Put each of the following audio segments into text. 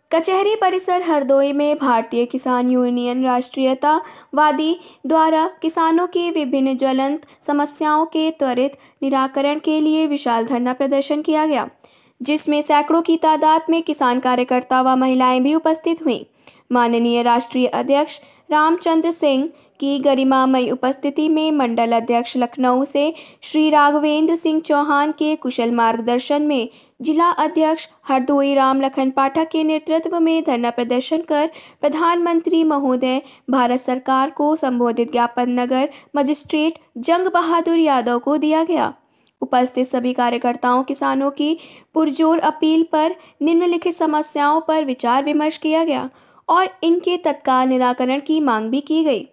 कचहरी परिसर हरदोई में भारतीय किसान यूनियन राष्ट्रीयतावादी द्वारा किसानों की विभिन्न ज्वलंत समस्याओं के त्वरित निराकरण के लिए विशाल धरना प्रदर्शन किया गया, जिसमें सैकड़ों की तादाद में किसान कार्यकर्ता व महिलाएं भी उपस्थित हुईं। माननीय राष्ट्रीय अध्यक्ष रामचंद्र सिंह की गरिमामयी उपस्थिति में मंडल अध्यक्ष लखनऊ से श्री राघवेंद्र सिंह चौहान के कुशल मार्गदर्शन में जिला अध्यक्ष हरदोई राम लखन पाठक के नेतृत्व में धरना प्रदर्शन कर प्रधानमंत्री महोदय भारत सरकार को संबोधित ज्ञापन नगर मजिस्ट्रेट जंग बहादुर यादव को दिया गया। उपस्थित सभी कार्यकर्ताओं किसानों की पुरजोर अपील पर निम्नलिखित समस्याओं पर विचार विमर्श किया गया और इनके तत्काल निराकरण की मांग भी की गई।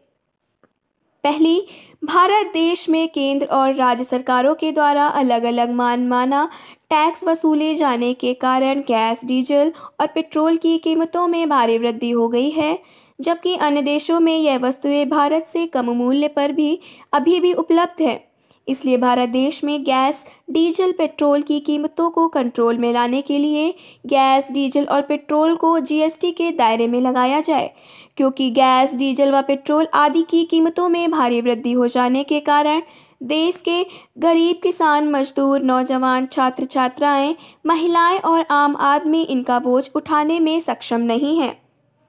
पहली, भारत देश में केंद्र और राज्य सरकारों के द्वारा अलग अलग मनमाना टैक्स वसूले जाने के कारण गैस, डीजल और पेट्रोल की कीमतों में भारी वृद्धि हो गई है, जबकि अन्य देशों में यह वस्तुएं भारत से कम मूल्य पर भी अभी भी उपलब्ध है। इसलिए भारत देश में गैस, डीजल, पेट्रोल की कीमतों को कंट्रोल में लाने के लिए गैस, डीजल और पेट्रोल को जीएसटी के दायरे में लगाया जाए, क्योंकि गैस, डीजल व पेट्रोल आदि की कीमतों में भारी वृद्धि हो जाने के कारण देश के गरीब किसान, मजदूर, नौजवान, छात्र छात्राएं, महिलाएं और आम आदमी इनका बोझ उठाने में सक्षम नहीं है।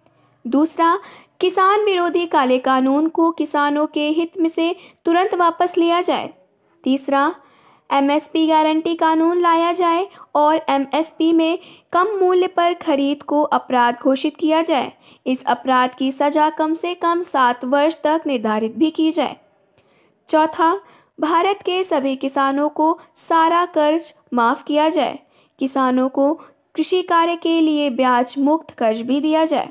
दूसरा, किसान विरोधी काले कानून को किसानों के हित में से तुरंत वापस लिया जाए। तीसरा, एमएसपी गारंटी कानून लाया जाए और एमएसपी में कम मूल्य पर खरीद को अपराध घोषित किया जाए। इस अपराध की सजा कम से कम 7 वर्ष तक निर्धारित भी की जाए। चौथा, भारत के सभी किसानों को सारा कर्ज माफ किया जाए। किसानों को कृषि कार्य के लिए ब्याज मुक्त कर्ज भी दिया जाए।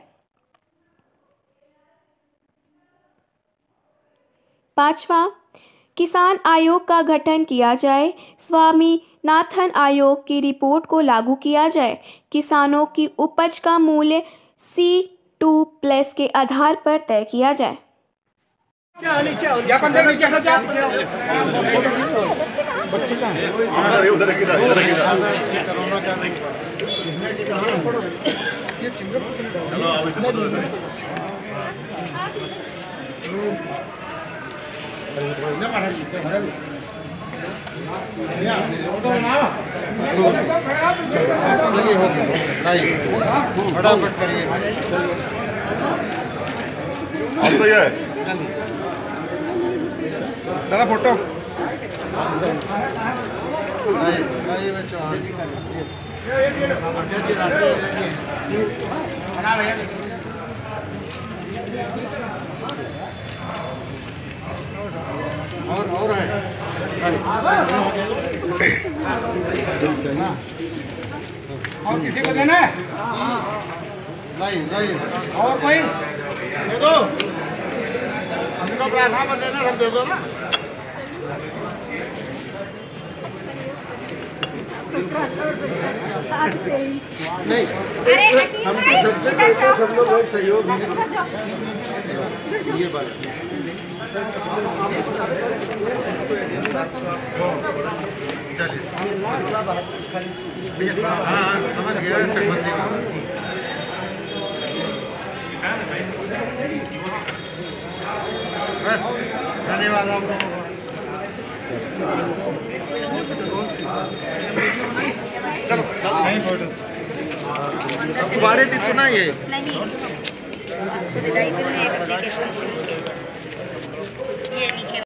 पांचवा, किसान आयोग का गठन किया जाए। स्वामीनाथन आयोग की रिपोर्ट को लागू किया जाए। किसानों की उपज का मूल्य C2+ के आधार पर तय किया जाए। फटाफट करिए। दादा फोटो और है और किसी को देना है? नहीं और कोई दे दो, हमको प्रार्थना मत देना, सब दे दो ना। नहीं, हम सबसे पहले सब लोग सहयोग ये बात हाँ समझ गया। चकबंदी बस, धन्यवाद आप लोगों को। चलो नहीं फोटो गुब्बारे दी तो ना ये नहीं एप्लीकेशन ये नीचे